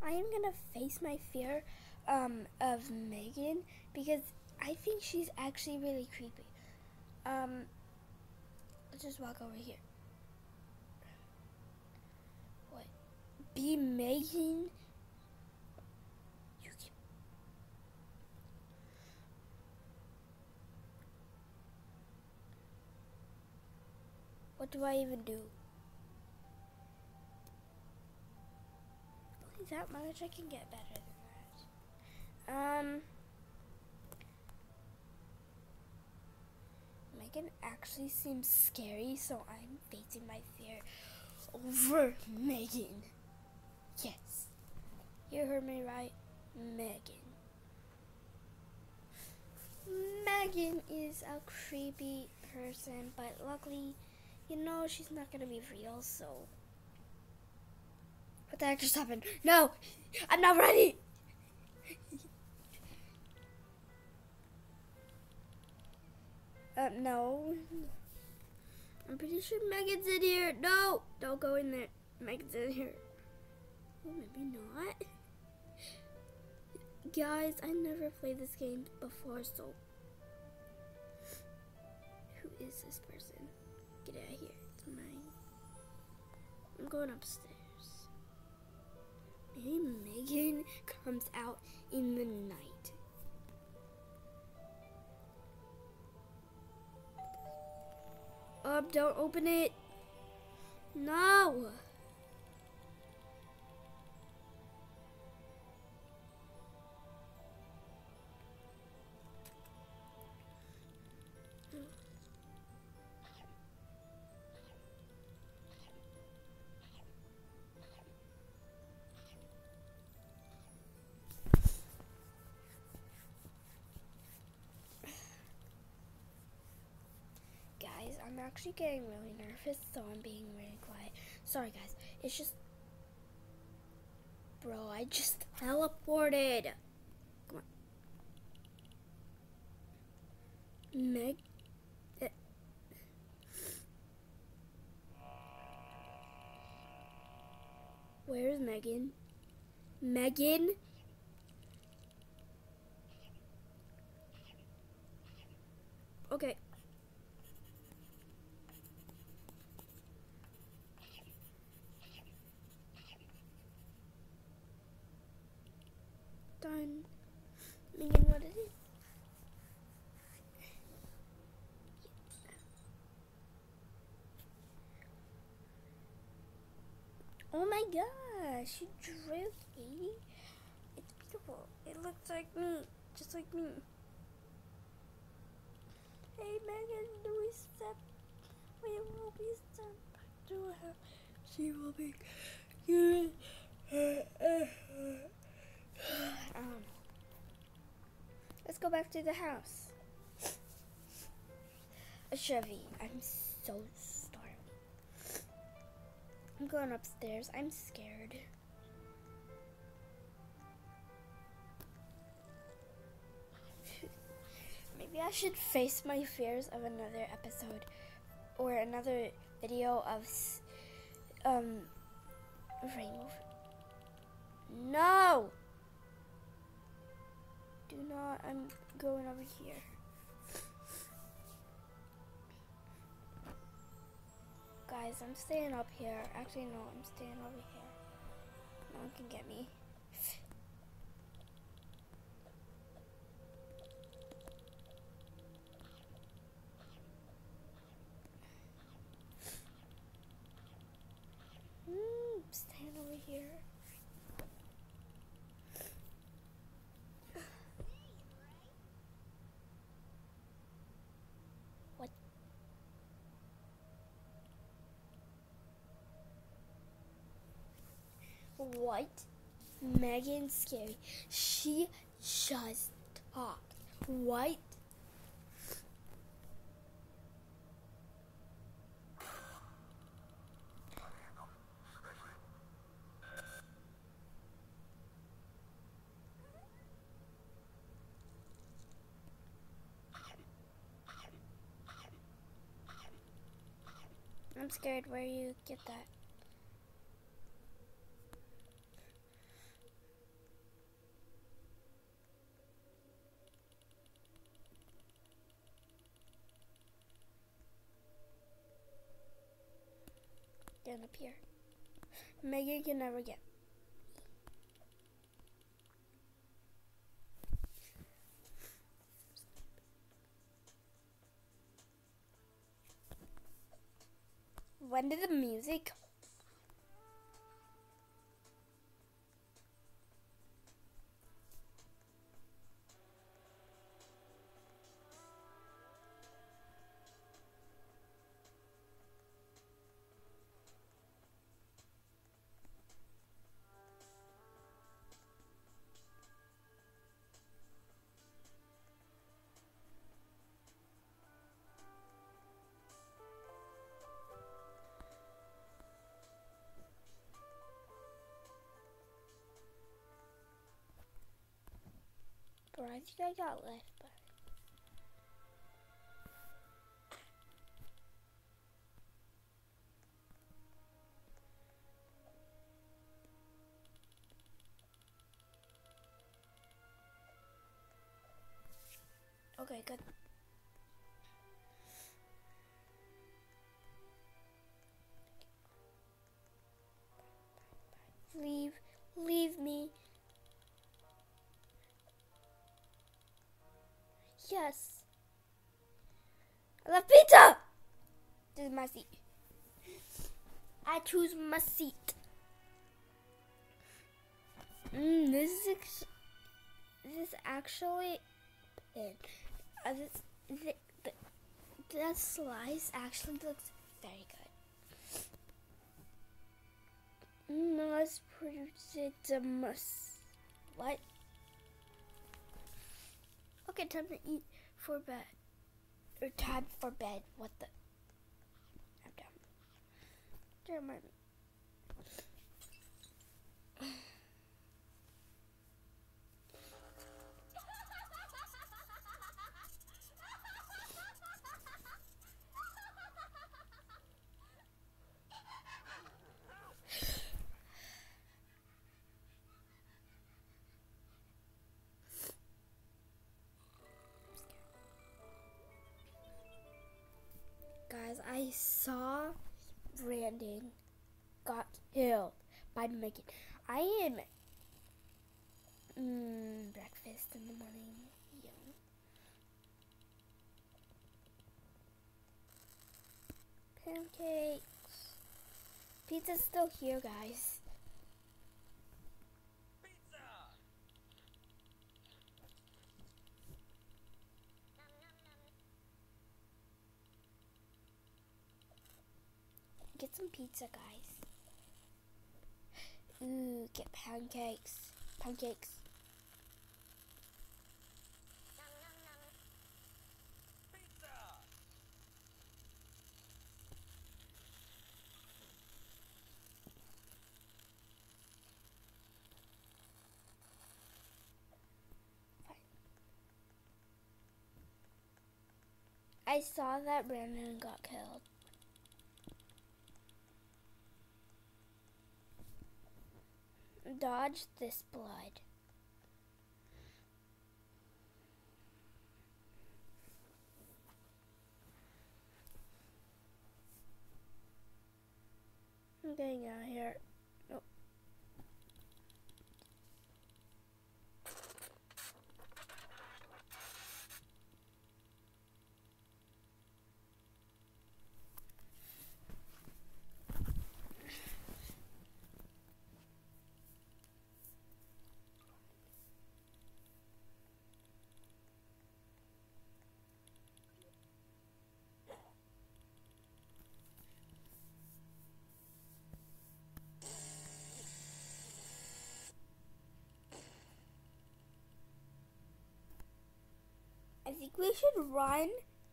I am gonna face my fear of Megan because I think she's actually really creepy. Let's just walk over here. What? Be Megan? You can... What do I even do? Only that much. I can get better than that. Megan actually seems scary, so I'm facing my fear over Megan. Yes, you heard me right, Megan. Megan is a creepy person, but luckily, you know, she's not gonna be real, so... What the heck just happened? No! I'm not ready! No. I'm pretty sure Megan's in here. No! Don't go in there. Megan's in here. Well, maybe not. Guys, I never played this game before, so... Who is this person? Get out of here. It's mine. I'm going upstairs. Maybe Megan comes out in the night. Don't open it. No. Guys, I'm actually getting really nervous, so I'm being really quiet. Sorry, guys. It's just... Bro, I just teleported. Come on. Meg... Where's Megan? Megan? Okay. Done. Megan, what is it? Oh my gosh, you drew Katie? It's beautiful. It looks like me, just like me. Hey Megan, do we step? We will be sent back to her. She will be good. Let's go back to the house. A Chevy. I'm so startled. I'm going upstairs. I'm scared. Maybe I should face my fears of another episode or another video of Rainbow. No! Do not. I'm going over here. Guys, I'm staying up here. Actually, no, I'm staying over here. No one can get me. Staying over here. What? What? Megan's scary. She just talked. What? I'm scared. Where you get that? can appear. Megan can never get. When did the music? But I think I got left by. Okay, good. Leave me. Yes. I love pizza! This is my seat. I choose my seat. This is actually that slice actually looks very good. Let's produce it what? Okay, time to eat for bed. Or time for bed. What the? I'm done. Don't mind me. Guys, I saw Brandon got killed by Megan. I am breakfast in the morning. Yum. Pancakes. Pizza's still here, guys. Get some pizza, guys. Ooh, get pancakes. Pancakes. Fine. I saw that Brandon got killed. Dodge this blood. I'm getting out of here. Oh. I think we should run.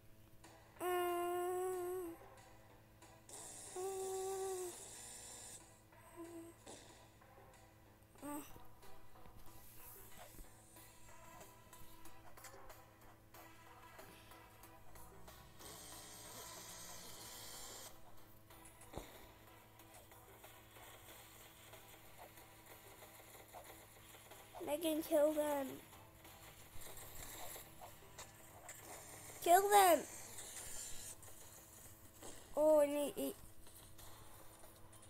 Megan, kill them. Kill them. Oh, I need to eat.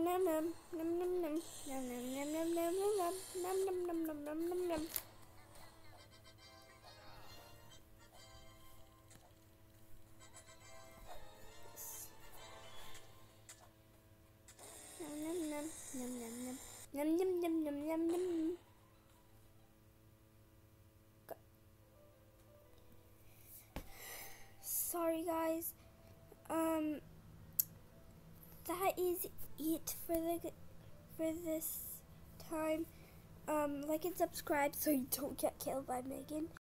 Sorry guys, that is it for this time. Like and subscribe so you don't get killed by Megan.